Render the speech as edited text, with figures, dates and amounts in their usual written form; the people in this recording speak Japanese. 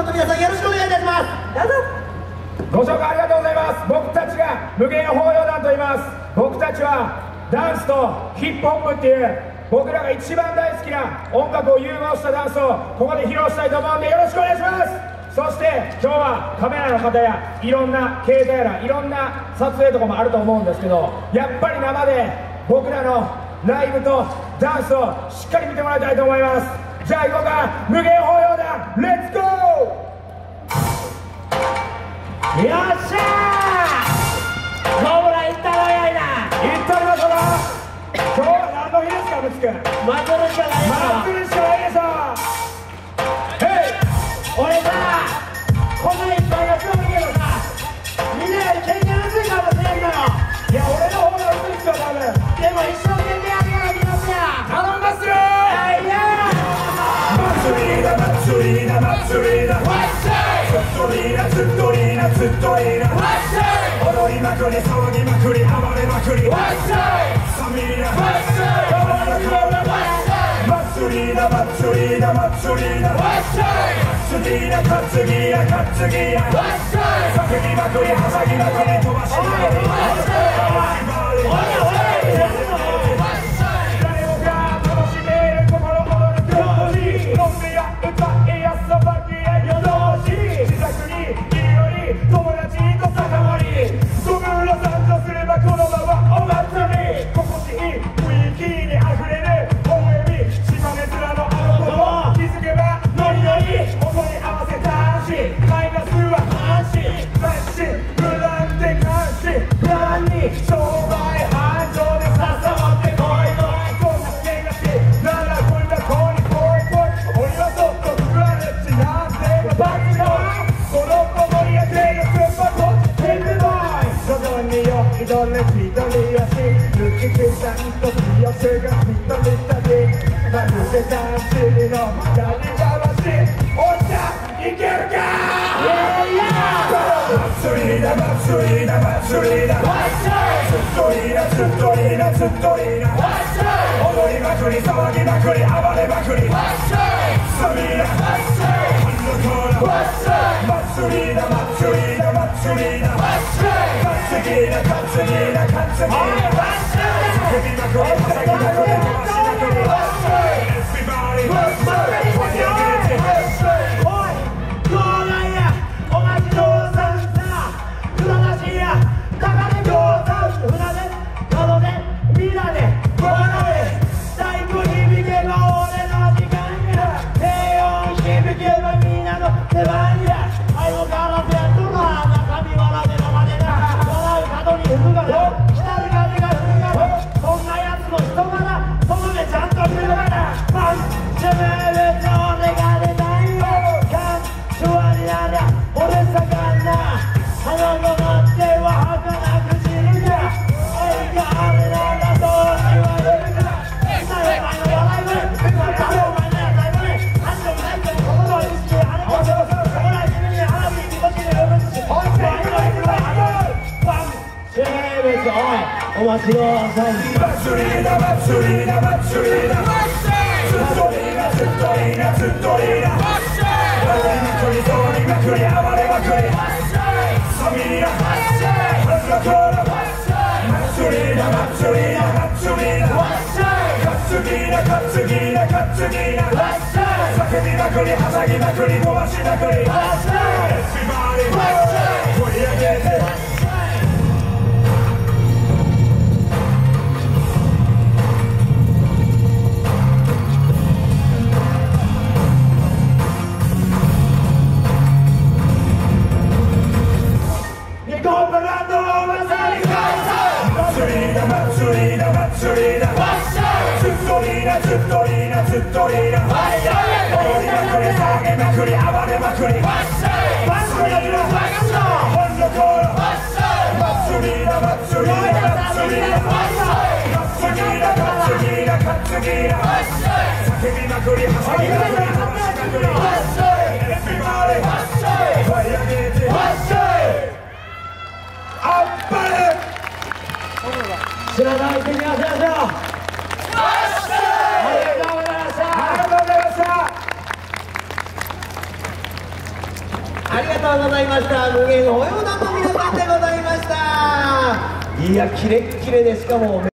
と皆さんよろしくお願いいたします。どうぞ。 ご紹介ありがとうございます。僕たちが無限法要団と言います。僕たちはダンスとヒップホップっていう僕らが一番大好きな音楽を融合したダンスをここで披露したいと思うんでよろしくお願いします。そして今日はカメラの方やいろんな携帯やらいろんな撮影とかもあると思うんですけど、やっぱり生で僕らのライブとダンスをしっかり見てもらいたいと思います。じゃあ行こうか。無限法要団レッツゴー。よっしゃー。ノブラ行ったのやいな。行っておりましょうか。今日は何の日ですか、ムツ君。 祭るしかないよ。 祭るしかないでしょ。ヘイ。 俺さ、こんないっぱいやってるけどさ、みんなより全然薄いかもしれんのよ。 いや、俺の方が薄いっすよ、多分。 でも一生懸命やるからみんなさ。 頼んますよ。 いや祭りだ祭りだ祭りだ。ずっといいなずっといいなずっといいな。踊りまくり騒ぎまくり暴れまくり。サミーナ祭りだ祭りだ祭りだ。担ぎだ担ぎだ担ぎだ。叫びまくりはしゃぎまくり飛ばしまくり。誰もが楽しめる心躍る行事。飲んでや歌えやさばきや夜通し。自宅にいるより友達と酒盛り。5分の参加すればこのままお祭り。心地いい雰囲気にあふれる微笑み。島根面のあの子気づけばノリノリ。音に合わせた足マイナスは安心雑誌無断で監視プランに商売繁盛で笹持ってこいこい。こんな気がしならこんな子にぽいぽい。俺はそっと食われちなんてバッチボーイ。この子盛り上げるスーパーコーチテレビボーイ。徐々によ一人一人足抜き消さんと気寄せが一人旅。まるで男子のやり話。おっしゃいけるか。祭りだ祭りだ祭りだ。ずっといいなずっといいなずっといいな。踊りまくり騒ぎまくり暴れまくり。サミーナ祭りだ祭りだ祭りだ。担ぎだ担ぎだ担ぎだ。叫びまくりはしゃぎまくり飛ばしまくり。Everybody盛り上げて。 おい、どうなんやお待ちどうさんさ。船出しや高根行さん船出角で皆で笑え。太鼓響けば俺の時間や。低音響けばみんなの出番や。背後からベッドの中身笑で生でな。笑う角に服がな来たる風が吹くがな。そんなやつの人柄その目ちゃんと見るがな。パンチめると俺が出ないよ。感情になりゃ俺盛んな。花のなっては儚く散るが。愛があるならどう言われるか。みんなお前の笑い声みんなお前の野菜声。感情ないけど心を意識あれこそ将来自分に花火見ときで呼ぶし。おいお前の行くわパンチめるとおいお待ちどうさん。 祭りだ祭りだ祭りだ。ずっといいなずっといいなずっといいな。踊りまくり騒ぎまくり暴れまくり。サミーナ祭りだ祭りだ祭りだ。担ぎだ担ぎだ担ぎだ。叫びまくりはしゃぎまくり飛ばしまくり。Everybody盛り上げて。祭りだ祭りだ。ずっといいなずっといいなずっといいな。踊りまくり騒ぎまくり暴れまくり。祭りだほんの頃。祭りだ祭りだ祭りだ。担ぎだ担ぎだ担ぎだ。叫びまくりはしゃぎまくり飛ばしまくり。Everybody盛り上げて。あっぱれ。 知らない国は先生。ありがとうございました。 ありがとうございました。 ありがとうございました。無限およだの皆さんでございました。いやキレッキレで、しかも